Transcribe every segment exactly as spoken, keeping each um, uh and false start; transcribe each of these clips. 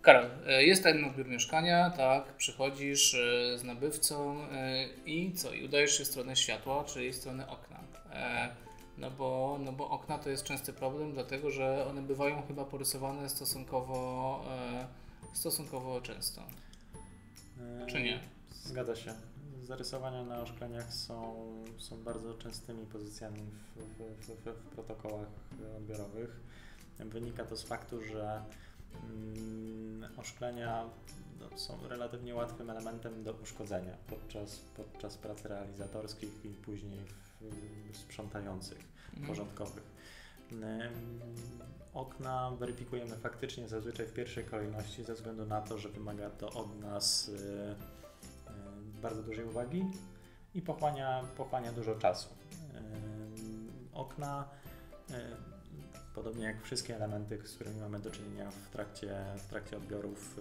Karol, jest ten odbiór mieszkania, tak, przychodzisz z nabywcą i co? I udajesz się w stronę światła, czyli w stronę okna. No bo, no bo okna to jest częsty problem, dlatego że one bywają chyba porysowane stosunkowo, stosunkowo często. Czy nie? Zgadza się. Zarysowania na oszkleniach są, są bardzo częstymi pozycjami w, w, w, w protokołach odbiorowych. Wynika to z faktu, że mm, oszklenia no, są relatywnie łatwym elementem do uszkodzenia podczas, podczas prac realizatorskich i później w, sprzątających, mm. porządkowych. Okna weryfikujemy faktycznie zazwyczaj w pierwszej kolejności ze względu na to, że wymaga to od nas y, y, bardzo dużej uwagi i pochłania, pochłania dużo czasu. Y, okna, y, podobnie jak wszystkie elementy, z którymi mamy do czynienia w trakcie, w trakcie odbiorów,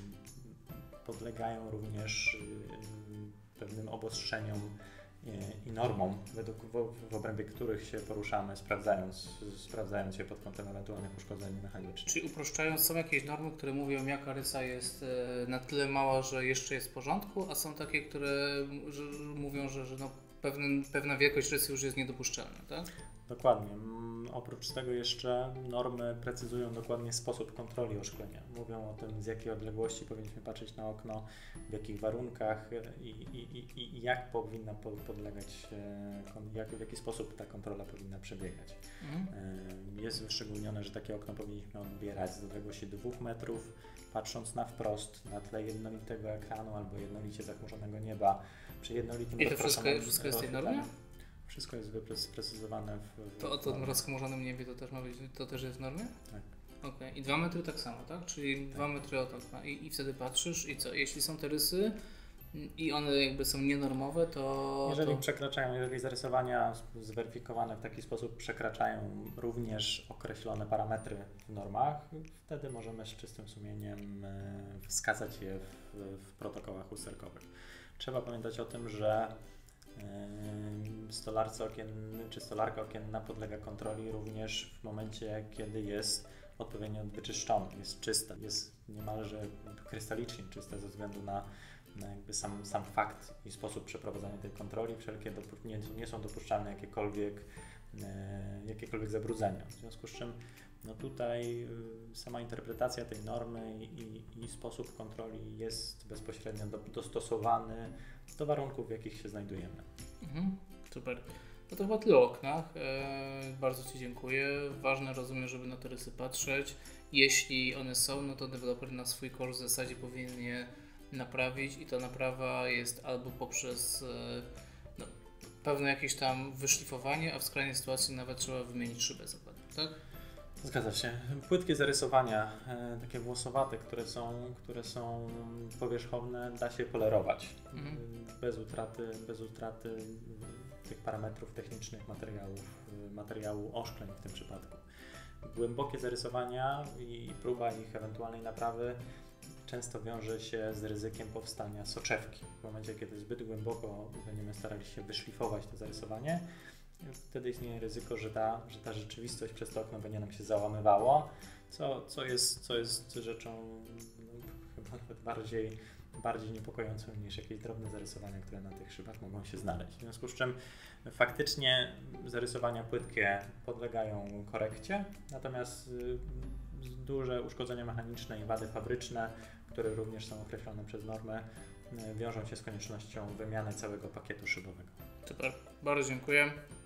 y, podlegają również y, pewnym obostrzeniom i normom, według, w, w obrębie których się poruszamy, sprawdzając, sprawdzając je pod kątem ewentualnych uszkodzeń mechanicznych. Czyli uproszczając, są jakieś normy, które mówią, jaka rysa jest na tyle mała, że jeszcze jest w porządku, a są takie, które że, mówią, że, że no, pewien, pewna wielkość rysy już jest niedopuszczalna, tak? Dokładnie. Oprócz tego jeszcze normy precyzują dokładnie sposób kontroli oszklenia. Mówią o tym, z jakiej odległości powinniśmy patrzeć na okno, w jakich warunkach i, i, i, i jak powinna podlegać, jak, w jaki sposób ta kontrola powinna przebiegać. Mhm. Jest wyszczególnione, że takie okno powinniśmy odbierać z odległości dwóch metrów, patrząc na wprost, na tle jednolitego ekranu albo jednolicie zachmurzonego nieba. Przy jednolitym I to wszystko, wszystko jest w tej normie? Wszystko jest sprecyzowane w... w to o tym rozchmurzonym niebie to też ma być, to też jest w normie? Tak. Okej. Okay. I dwa metry tak samo, tak? Czyli tak. dwa metry od okna. I, I wtedy patrzysz i co? Jeśli są te rysy i one jakby są nienormowe, to... Jeżeli to... przekraczają, jeżeli zarysowania zweryfikowane w taki sposób przekraczają również określone parametry w normach, wtedy możemy z czystym sumieniem wskazać je w, w protokołach usterkowych. Trzeba pamiętać o tym, że stolarce okienny czy stolarka okienna podlega kontroli również w momencie, kiedy jest odpowiednio wyczyszczona, jest czysta, jest niemalże krystalicznie czysta ze względu na, na jakby sam, sam fakt i sposób przeprowadzania tej kontroli. Wszelkie dopu- nie, nie są dopuszczalne jakiekolwiek, e, jakiekolwiek zabrudzenia. W związku z czym no tutaj y, sama interpretacja tej normy i, i, i sposób kontroli jest bezpośrednio do, dostosowany do warunków, w jakich się znajdujemy. Mhm, super. No to chyba tyle o oknach. E, bardzo Ci dziękuję. Ważne, rozumiem, żeby na te rysy patrzeć. Jeśli one są, no to deweloper na swój koszt w zasadzie powinien je naprawić i ta naprawa jest albo poprzez e, no, pewne jakieś tam wyszlifowanie, a w skrajnej sytuacji nawet trzeba wymienić szybę zakładnie, tak? Zgadza się. Płytkie zarysowania, e, takie włosowate, które są, które są powierzchowne, da się polerować mhm. bez utraty, bez utraty tych parametrów technicznych materiałów, materiału oszkleń w tym przypadku. Głębokie zarysowania i próba ich ewentualnej naprawy często wiąże się z ryzykiem powstania soczewki. W momencie, kiedy zbyt głęboko będziemy starali się wyszlifować to zarysowanie, wtedy istnieje ryzyko, że ta, że ta rzeczywistość przez to okno będzie nam się załamywało, co, co, jest, co jest rzeczą no, chyba nawet bardziej, bardziej niepokojącą niż jakieś drobne zarysowania, które na tych szybach mogą się znaleźć. W związku z czym faktycznie zarysowania płytkie podlegają korekcie, natomiast y, duże uszkodzenia mechaniczne i wady fabryczne, które również są określone przez normę, y, wiążą się z koniecznością wymiany całego pakietu szybowego. Super, bardzo dziękuję.